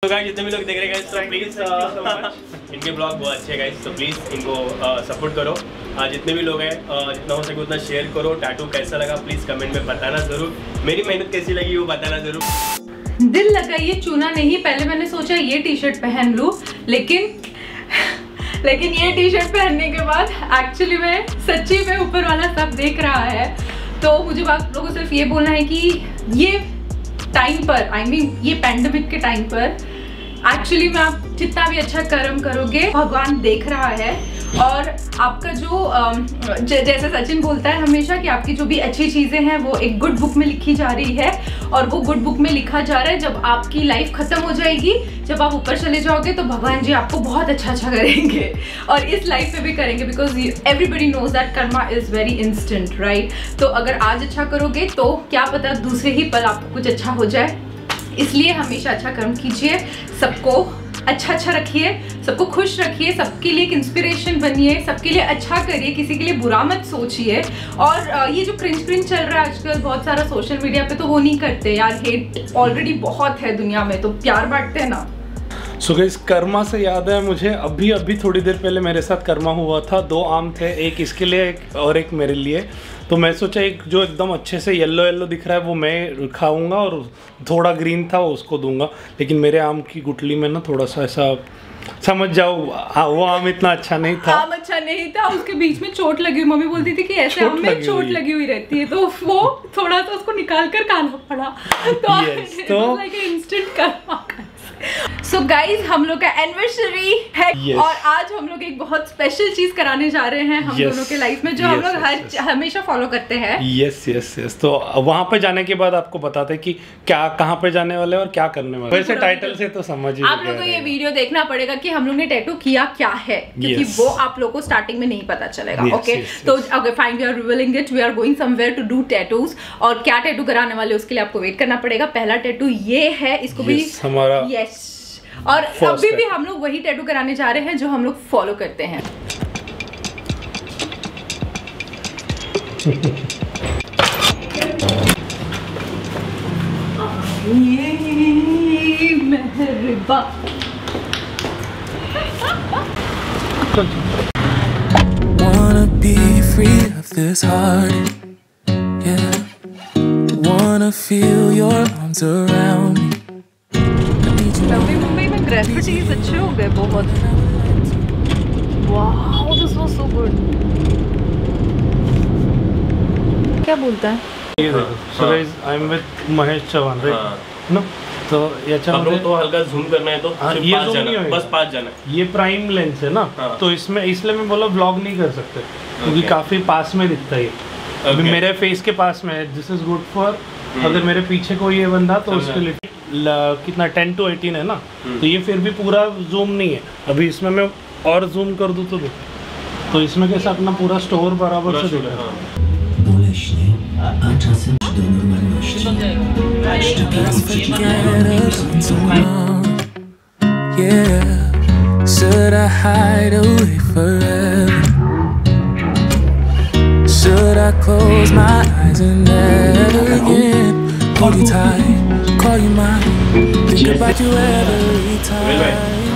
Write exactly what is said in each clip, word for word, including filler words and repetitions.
तो गाइस जितने भी लोग देख रहे हैं तो प्लीज इनके ब्लॉग बहुत अच्छे हैं गाइस, तो प्लीज इनको सपोर्ट करो। uh, जितने भी लोग हैं uh, जितना हो सके उतना शेयर करो। टैटू कैसा लगा प्लीज कमेंट में बताना जरूर। मेरी मेहनत कैसी लगी वो बताना जरूर। दिल लगाइए चूना नहीं, पहले मैंने सोचा ये टी शर्ट पहन लूं, लेकिन लेकिन ये टी शर्ट पहनने के बाद एक्चुअली में सच्ची में ऊपर वाला सब देख रहा है। तो मुझे आप लोगों को सिर्फ ये बोलना है कि ये टाइम पर आई I मीन mean, ये पैंडेमिक के टाइम पर एक्चुअली में आप जितना भी अच्छा कर्म करोगे भगवान देख रहा है। और आपका जो जैसे सचिन बोलता है हमेशा कि आपकी जो भी अच्छी चीज़ें हैं वो एक गुड बुक में लिखी जा रही है, और वो गुड बुक में लिखा जा रहा है। जब आपकी लाइफ खत्म हो जाएगी, जब आप ऊपर चले जाओगे तो भगवान जी आपको बहुत अच्छा अच्छा करेंगे, और इस लाइफ में भी करेंगे, because everybody knows that karma is very instant right. तो अगर आज अच्छा करोगे तो क्या पता दूसरे ही पल आपको कुछ अच्छा हो जाए। इसलिए हमेशा अच्छा कर्म कीजिए, सबको अच्छा अच्छा रखिए, सबको खुश रखिए, सबके लिए एक इंस्पिरेशन बनिए, सबके लिए अच्छा करिए, किसी के लिए बुरा मत सोचिए। और ये जो क्रिंज क्रिंज चल रहा है आजकल बहुत सारा सोशल मीडिया पे, तो वो नहीं करते यार। हेट ऑलरेडी बहुत है दुनिया में, तो प्यार बांटते हैं ना। सो गाइस कर्मा से याद है मुझे, अभी अभी थोड़ी देर पहले मेरे साथ कर्मा हुआ था। दो आम थे, एक इसके लिए एक और एक मेरे लिए। तो मैं सोचा एक जो एकदम अच्छे से येलो येलो दिख रहा है वो मैं खाऊंगा, और थोड़ा ग्रीन था वो उसको दूंगा। लेकिन मेरे आम की गुठली में ना थोड़ा सा ऐसा समझ जाओ वो आम इतना अच्छा नहीं था। आम अच्छा नहीं था, उसके बीच में चोट लगी हुई। मम्मी बोलती थी कि ऐसे आम में चोट लगी हुई रहती है, तो वो थोड़ा सा उसको निकाल कर खाना पड़ा। तो yes, तो like instant karma. So guys हम लोग का एनिवर्सरी है yes. और आज हम लोग एक बहुत स्पेशल चीज कराने जा रहे हैं हम yes. दोनों के लाइफ में, जो yes, हम लोग yes, हर yes. हमेशा फॉलो करते हैं। यस यस यस तो वहाँ पे जाने के बाद आपको बताते हैं कि क्या कहाँ पे जाने वाले और क्या करने वाले। वैसे टाइटल से तो समझ ही आप लोगों को ये वीडियो देखना पड़ेगा कि हम लोग ने टैटू किया क्या है, क्योंकि yes. वो आप लोग को स्टार्टिंग में नहीं पता चलेगा। ओके yes, yes, तो okay fine, we are revealing it, we are going somewhere to do tattoos. और क्या टैटू कराने वाले उसके लिए आपको वेट करना पड़ेगा। पहला टैटू ये है, इसको भी हमारा यस। और अभी भी हम लोग वही टैटू कराने जा रहे हैं जो हम लोग फॉलो करते हैं। ये मेहरबा wanna be free of this heart, yeah, wanna feel your arms around me. अभी मुंबई में ग्रेफिटीज अच्छे हो गए बहुत। Wow this was so good. क्या बोलता है? ये देखो, so guys I am with Mahesh Chauhan right no. तो ये हम लोग तो हल्का जूम करना है, तो हाँ, सिर्फ ये पाँच जाना, बस पाँच जाना। ये प्राइम लेंस है ना हाँ. तो इसमें इसलिए मैं बोला व्लॉग नहीं कर सकते क्योंकि okay. काफी पास में दिखता है। okay. अभी मेरे फेस के पास में है, दिस इज गुड फॉर अगर मेरे पीछे कोई ये बंदा तो उसके लिए कितना टेन टू एटीन है ना, तो ये फिर भी पूरा जूम नहीं है। अभी इसमें मैं और जूम कर दूं तो देखो, तो इसमें कैसा अपना पूरा स्टोर बराबर से दिख रहा है। Should I hide away forever? Should I close my eyes and never again hold you tight, call you mine, think about you every time?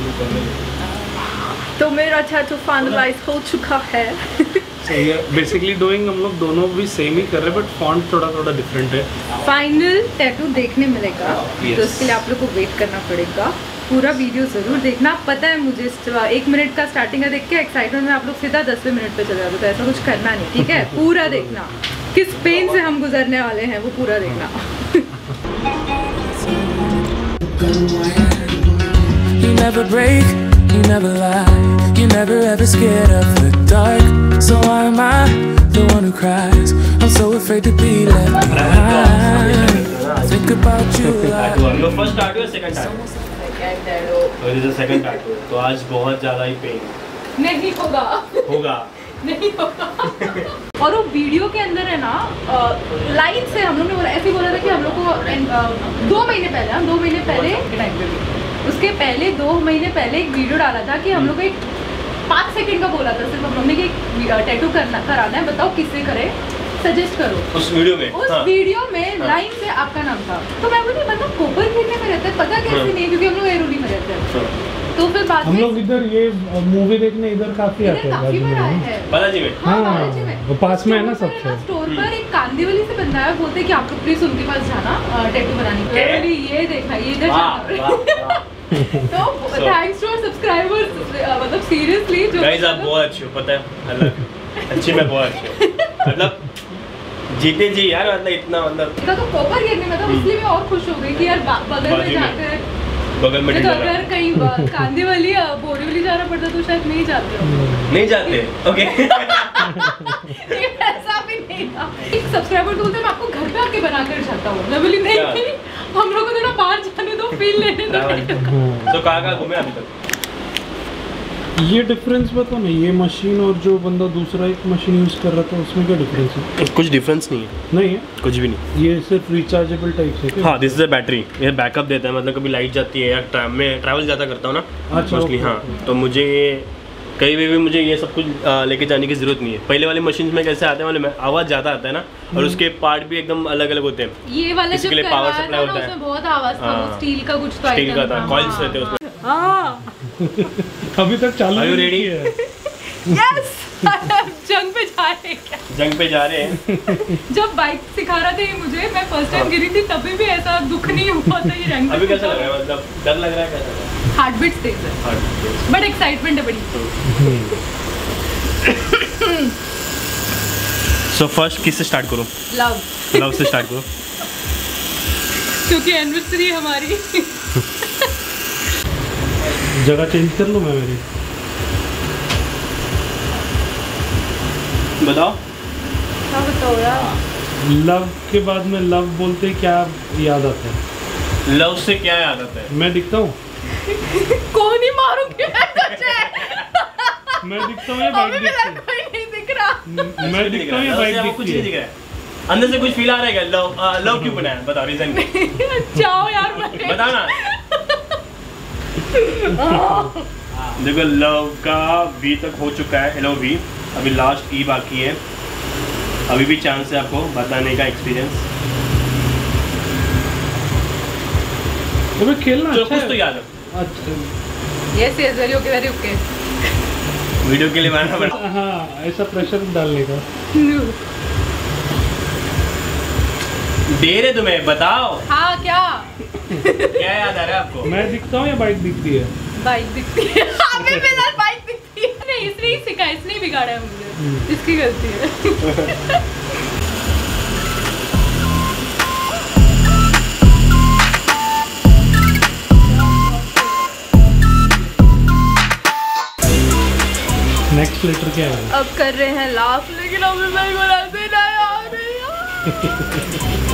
तो मेरा टैटू फाइनलाइज हो चुका है। बेसिकली डूइंग हम लोग दोनों भी सेम ही कर रहे हैं, बट फॉन्ट थोड़ा थोड़ा डिफरेंट है। फाइनल टैटू देखने मिलेगा yes. तो उसके लिए आप लोग को वेट करना पड़ेगा। पूरा वीडियो जरूर देखना। पता है मुझे एक मिनट का स्टार्टिंग का देख के एक्साइटमेंट में आप लोग सीधा दसवें मिनट पे चले जाते, तो ऐसा कुछ करना नहीं, ठीक है? पूरा देखना, किस पेन से हम गुजरने वाले हैं वो पूरा देखना। You never break, you never lie, you're never ever scared of the dark. So why am I the one who cries? I'm so afraid to be left behind. Think about you like your first tattoo or second tattoo? Second tattoo. So this is second tattoo. तो आज बहुत ज़्यादा ही pen नहीं होगा होगा नहीं होगा। और वो वीडियो के अंदर है ना लाइन से हम लोग ने बोला, ऐसे बोला था कि हम लोग को दो महीने पहले हम दो महीने पहले उसके पहले दो महीने पहले एक वीडियो डाला था कि हम लोग एक पाँच सेकंड का बोला था सिर्फ हम लोग ने कि टैटू करना कराना है, बताओ किससे करें? सजेस्ट करो। उस वीडियो में उस हाँ। वीडियो में लाइन से आपका नाम था, तो मैं बोली मतलब कोपर खेलने में रहता है, पता कैसे हाँ। नहीं, क्योंकि हम लोग एरोली में रहते हैं। तो फिर बाद हम में लोग इधर ये मूवी देखने इधर काफी आते इधर हैं काफी बाजू बार आए में। हैं। बालाजी में हाँ, हाँ, बालाजी में। वो पास में है ना स्टोर पर सबसे। स्टोर पर एक कांदीवली से बंदा है, बोलते हैं कि आपको प्लीज उनके पास जाना टैटू बनाने के लिए। मैं बोली ये देखा ये इधर वाह, जाना। वाह, वाह। तो थैंक्स टू सब्सक्राइबर्स, मतलब सीरियसली जो गाइस आप बहुत अच्छे हो, पता है अल्लाह अच्छी मैं बहुत अच्छी हूँ, मतलब जीते जी यार, मतलब इतना मतलब इतना तो कोपर गिरने में था, इसलिए मैं और खुश हो गई कि यार बा- बगल में बाजू में। जाते हैं। बगल में तो ढीला रहा। अगर कहीं बा- कांदीवली या बोरीवली जाना पड़ता तो शायद नहीं जाते हो। नहीं जाते ओके। नहीं, ऐसा भी नहीं था। एक सब्सक्राइबर बोलते हैं मैं आपको घर पे आके बना कर जाता हूँ, मैं बोली नहीं क्या? नहीं, हम लोग को थोड़ा बाहर जाने दो, फील लेने दो। हाँ। तो कहाँ कहाँ घूमे अभी तक? ये डिफरेंस बताओ ना, ये मशीन और जो बंदा दूसरा एक मशीन यूज कर रहा था उसमें क्या डिफरेंस है? कुछ डिफरेंस नहीं है, नहीं है, कुछ भी नहीं। ये सिर्फ रिचार्जेबल टाइप से क्या? हाँ दिस इज अ बैटरी, ये बैकअप देता है, मतलब कभी लाइट जाती है या ट्रा, मैं ट्रैवल ज़्यादा करता हूँ ना अच्छा, मोस्टली। ओके, हाँ ओके। तो मुझे कहीं भी, भी मुझे ये सब कुछ आ, लेके जाने की जरूरत नहीं है। पहले वाली मशीन में कैसे आते हैं वाले में आवाज़ ज़्यादा आता है ना, और उसके पार्ट भी एकदम अलग अलग होते हैं। ये वाला इसके जब लिए power करवाया supply था ना, होता है। उसमें बहुत आवाज था, वो हाँ। स्टील का कुछ तो स्टील का item था, कॉइल्स रहते हैं उसमें। हाँ अभी तक चालू Are you नहीं ready? किया है। यस जंग पे जा रहे हैं क्या? जंग पे जा रहे हैं। जब बाइक सिखा रहा था ये मुझे, मैं फर्स्ट टाइम हाँ। गिरी थी, तभी भी ऐसा दुख नहीं हुआ था ये रंग। अभी कैसा लग रहा है, मतलब डर लग रहा है, कैसा लग रहा है? हार्ट बीट तेज है, हाँ। बट एक्साइटमेंट है बड़ी। सो फर्स्ट किस से स्टार्ट करूँ? लव, लव से स्टार्ट करूँ। क्योंकि एनिवर्सरी है हमारी। जगह चेंज कर लूँ मैं मेरी? बताओ। क्या बताओ यार? लव के बाद में लव बोलते ही क्या याद आता है? लव से क्या याद आता है? मैं दिखता हूँ, कौन ही मारूंगी मैं तुझे? मैं दिखता हूँ या बाइक अभी दिखती मेरा है? कोई नहीं दिख रहा। मैं दिखता हूँ या लव से बाइक आपको कुछ दिखती नहीं है? दिख रहा है? अंदर से कुछ फील आ रहा है क्या? लव लव क्यों बनाया, बताओ रीजन। जाओ यार मरे। बताओ ना। देखो लव का बी तक हो चुका है, एल ओ वी, अभी लास्ट ई बाकी है। अभी भी चांस है आपको बताने का एक्सपीरियंस। अबे खेलना जो अच्छा कुछ है। तो याद है। अच्छा, yes yes very okay very okay. Video के लिए बनाना पड़ा। हाँ ऐसा प्रेशर डालने का। दे रहे तुम्हें, बताओ हाँ क्या? क्या याद आ रहा है आपको? मैं दिखता हूँ या बाइक दिखती है? बाइक दिखती है। अभी मेरा बाइक दिखती है। नहीं इसने ही सिखाया, इसने ही बिगाड़ा है मुझे, इसकी गलती है। नेक्स्ट लेटर क्या है? अब कर रहे हैं लाफ, लेकिन अभी मेरे को ऐसे ना आ रही है।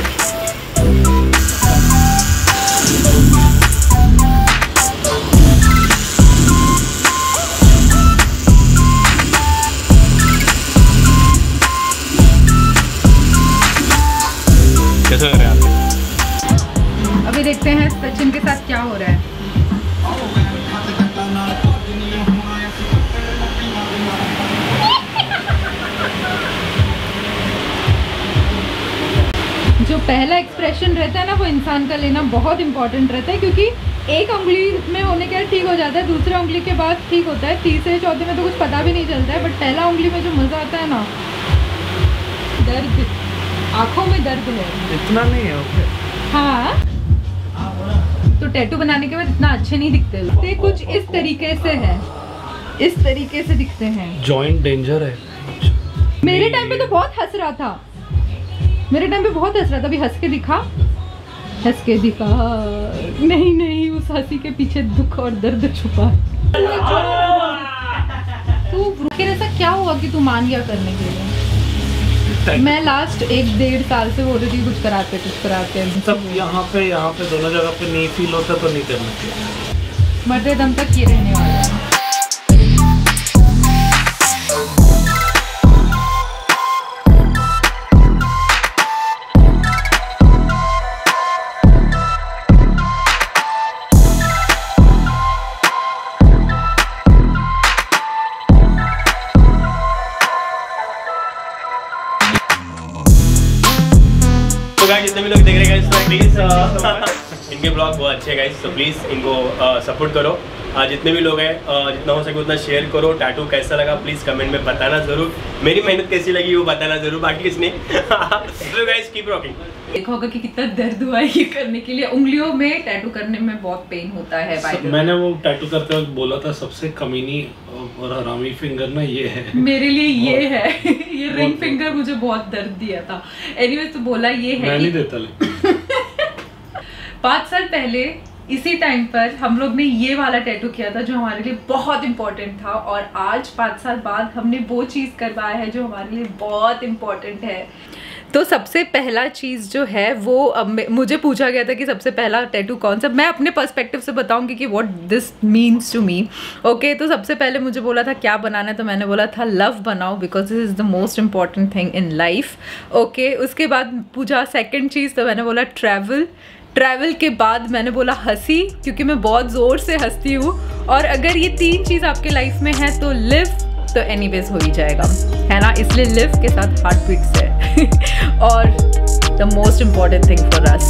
कैसा लग रहा है आपको? अभी देखते हैं सचिन के साथ क्या हो रहा है। जो पहला एक्सप्रेशन रहता है ना, वो इंसान का लेना बहुत इंपॉर्टेंट रहता है, क्योंकि एक उंगली में होने के बाद ठीक हो जाता है, दूसरे उंगली के बाद ठीक होता है, तीसरे चौथे में तो कुछ पता भी नहीं चलता है, बट पहला उंगली में जो मज़ा आता है ना, दर्द, आँखों में दर्द है। इतना नहीं है ओके। हाँ तो टैटू बनाने के बाद इतना अच्छे नहीं दिखते, ते कुछ इस तरीके से है, इस तरीके से दिखते हैं। जॉइंट डेंजर है। मेरे टाइम पे तो बहुत हंस रहा था, मेरे टाइम पे बहुत हंस रहा था। अभी हंस के दिखा, हंस के दिखा। नहीं नहीं, उस हंसी के पीछे दुख और दर्द छुपा है। तू फिर ऐसा क्या हुआ कि तू मान गया करने के लिए? मैं लास्ट एक डेढ़ साल से बोल रही थी कुछ कराते कुछ कराते। सब यहाँ पे यहाँ पे दोनों जगह पे नहीं फील होता तो नहीं करना चाहिए। मरते दम तक ये रहने वाला है। जितने भी लोग देख रहे हैं तो प्लीज इनके ब्लॉग बहुत अच्छे हैं गाइस, तो प्लीज इनको सपोर्ट करो। आज जितने भी लोग हैं जितना हो सके उतना शेयर करो। टैटू कैसा लगा प्लीज कमेंट में बताना जरूर, मेरी मेहनत कैसी लगी वो बताना जरूर, बाकी किस नहीं। तो गाइस कीप रॉकिंग। देखा होगा कि कितना दर्द हुआ है ये करने के लिए, उंगलियों में टैटू करने में बहुत पेन होता है। सब, मैंने वो टैटू करते वक्त बोला था सबसे कमीनी और हरामी फिंगर ना ये है मेरे लिए ये है। ये रिंग फिंगर मुझे बहुत दर्द दिया था। एनीवेज तो बोला ये है। मैं नहीं देता ले। पाँच साल पहले इसी टाइम पर हम लोग ने ये वाला टैटू किया था जो हमारे लिए बहुत इम्पोर्टेंट था, और आज पाँच साल बाद हमने वो चीज़ करवाया है जो हमारे लिए बहुत इम्पोर्टेंट है। तो सबसे पहला चीज़ जो है वो अब मुझे पूछा गया था कि सबसे पहला टैटू कौन सा, मैं अपने पर्सपेक्टिव से बताऊंगी कि what this means to me. Okay, तो सबसे पहले मुझे बोला था क्या बनाना है, तो मैंने बोला था लव बनाओ because this is the most important thing in life. Okay, उसके बाद पूछा सेकेंड चीज़, तो मैंने बोला ट्रैवल। ट्रैवल के बाद मैंने बोला हंसी, क्योंकि मैं बहुत ज़ोर से हंसती हूँ, और अगर ये तीन चीज़ आपके लाइफ में है तो लिव तो एनीवेज हो ही जाएगा, है ना, इसलिए लिव के साथ हार्ट बीट्स है। और the most important thing for us,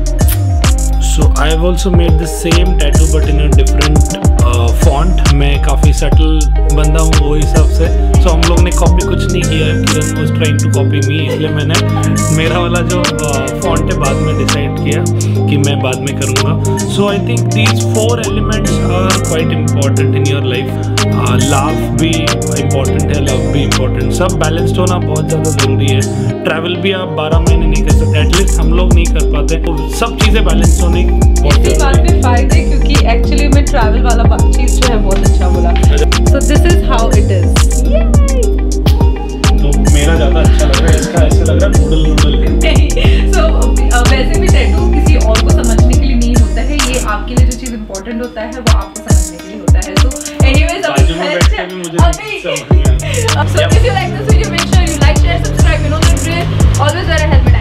so I have also made the same tattoo but in a different font. मैं काफ़ी सटल बंदा हूँ वो हिसाब से, सो हम लोग ने कॉपी कुछ नहीं किया है, Kiran was trying to copy me, इसलिए मैंने मेरा वाला जो फॉन्ट है बाद में डिसाइड किया कि मैं बाद में करूँगा। So I think these four elements are quite important in your life. Love भी इम्पॉर्टेंट है, लव भी इम्पॉर्टेंट, सब बैलेंस्ड होना बहुत ज़्यादा ज़रूरी है। ट्रैवल भी आप बारह महीने नहीं कर सकते, एटलीस्ट हम लोग नहीं कर पाते, तो सब चीज़ें बैलेंस होने बहुत इसी बात में फायदे, क्योंकि एक्चुअली में ट्रैवल वाला चीज़ जो है बहुत अच्छा बोला। So this is how it is. तो मेरा ज़्यादा अच्छा लग रहा है, इसका ऐसे लग रहा है नूडल नूडल। सो वैसे भी टैटू किसी और को समझने के लिए नहीं होता है, ये आपके लिए जो चीज़ इम्पोर्टेंट होता है वो आपको समझने के लिए होता है। तो एनीवेज बाजू में बैठ के भी मुझे समझ नहीं आया। So if you like this video, make sure you like, share, subscribe, you know the drill. Always wear a helmet.